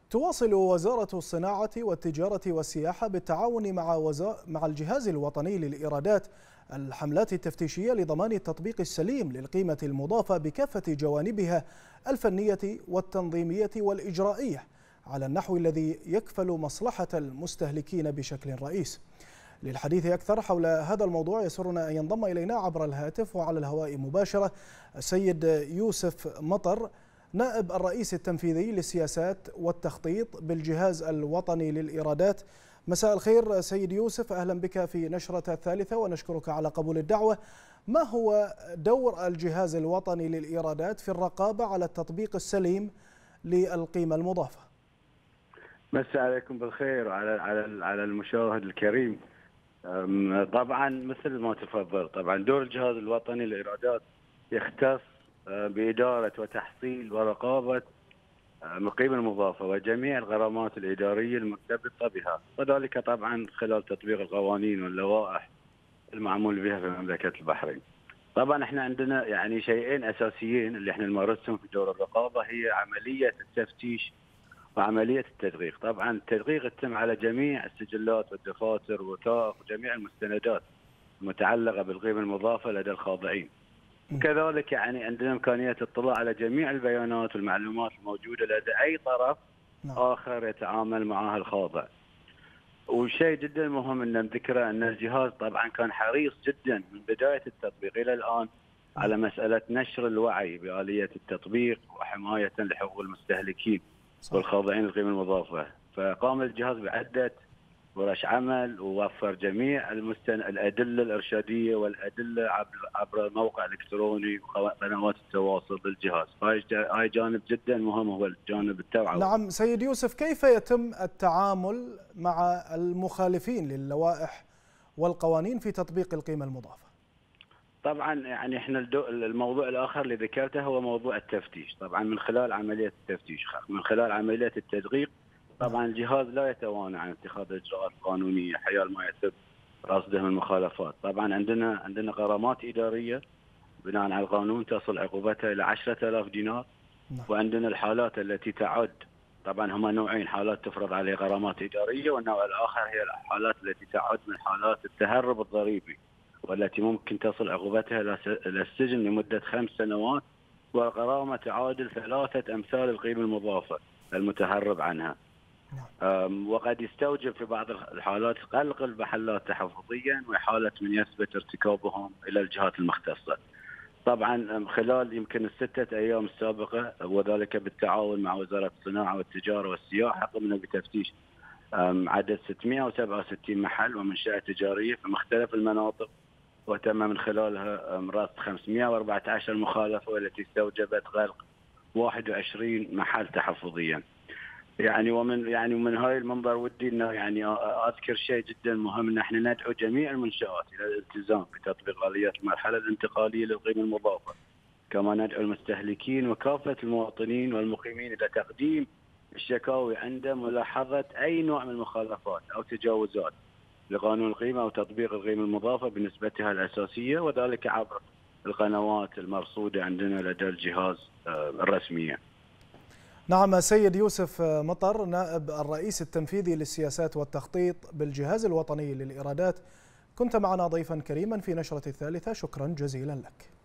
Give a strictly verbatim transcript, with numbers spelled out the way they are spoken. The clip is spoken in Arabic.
تواصل وزارة الصناعة والتجارة والسياحة بالتعاون مع وزا... مع الجهاز الوطني للإيرادات الحملات التفتيشية لضمان التطبيق السليم للقيمة المضافة بكافة جوانبها الفنية والتنظيمية والإجرائية على النحو الذي يكفل مصلحة المستهلكين بشكل رئيس. للحديث أكثر حول هذا الموضوع يسرنا أن ينضم إلينا عبر الهاتف وعلى الهواء مباشرة السيد يوسف مطر، نائب الرئيس التنفيذي للسياسات والتخطيط بالجهاز الوطني للإيرادات. مساء الخير سيد يوسف، أهلا بك في نشرة الثالثة ونشكرك على قبول الدعوة. ما هو دور الجهاز الوطني للإيرادات في الرقابة على التطبيق السليم للقيمة المضافة؟ مساء عليكم بالخير وعلى على على المشاهد الكريم. طبعا مثل ما تفضل، طبعا دور الجهاز الوطني للإيرادات يختص بإدارة وتحصيل ورقابة القيمة المضافة وجميع الغرامات الإدارية المرتبطة بها، وذلك طبعا خلال تطبيق القوانين واللوائح المعمول بها في مملكة البحرين. طبعا احنا عندنا يعني شيئين أساسيين اللي احنا نمارسهم في دور الرقابة، هي عملية التفتيش وعملية التدقيق. طبعا التدقيق يتم على جميع السجلات والدفاتر والوثائق وجميع المستندات المتعلقة بالقيمة المضافة لدى الخاضعين. وكذلك يعني عندنا إمكانية الاطلاع على جميع البيانات والمعلومات الموجودة لدى أي طرف آخر يتعامل معها الخاضع. وشيء جدا مهم أن نذكره أن الجهاز طبعا كان حريص جدا من بداية التطبيق إلى الآن على مسألة نشر الوعي بآلية التطبيق وحماية لحقوق المستهلكين والخاضعين للقيمة المضافة. فقام الجهاز بعدة ورش عمل ووفر جميع المستن... الأدلة الإرشادية والأدلة عبر عبر الموقع الإلكتروني وقنوات التواصل للجهاز. هاي جانب جدا مهم، هو الجانب التوعوي. نعم سيد يوسف، كيف يتم التعامل مع المخالفين للوائح والقوانين في تطبيق القيمة المضافة؟ طبعا يعني احنا الموضوع الآخر اللي ذكرته هو موضوع التفتيش. طبعا من خلال عملية التفتيش، من خلال عملية التدقيق، طبعا الجهاز لا يتوانى عن اتخاذ اجراءات قانونيه حيال ما يتم رصده من المخالفات. طبعا عندنا عندنا غرامات اداريه بناء على القانون تصل عقوبتها الى عشرة آلاف دينار. وعندنا الحالات التي تعد، طبعا هما نوعين، حالات تفرض عليه غرامات اداريه، والنوع الاخر هي الحالات التي تعد من حالات التهرب الضريبي، والتي ممكن تصل عقوبتها الى السجن لمده خمس سنوات، والغرامه تعادل ثلاثه امثال القيمه المضافه المتهرب عنها. وقد يستوجب في بعض الحالات غلق المحلات تحفظيا وإحالة من يثبت ارتكابهم إلى الجهات المختصة. طبعا خلال يمكن الستة أيام السابقة، وذلك بالتعاون مع وزارة الصناعة والتجارة والسياحة، قمنا بتفتيش عدد ستمئة وسبعة وستين محل ومنشأة تجارية في مختلف المناطق، وتم من خلالها رصد خمسمئة وأربعة عشر مخالفة، والتي استوجبت غلق واحد وعشرين محل تحفظيا. يعني ومن يعني ومن هاي المنظر ودي انه يعني اذكر شيء جدا مهم، ان احنا ندعو جميع المنشآت الى الالتزام بتطبيق اليات المرحله الانتقاليه للقيمه المضافه. كما ندعو المستهلكين وكافه المواطنين والمقيمين الى تقديم الشكاوي عند ملاحظه اي نوع من المخالفات او تجاوزات لقانون القيمه او تطبيق القيمه المضافه بنسبتها الاساسيه، وذلك عبر القنوات المرصوده عندنا لدى الجهاز الرسميه. نعم سيد يوسف مطر، نائب الرئيس التنفيذي للسياسات والتخطيط بالجهاز الوطني للإيرادات، كنت معنا ضيفا كريما في نشرة الثالثة، شكرا جزيلا لك.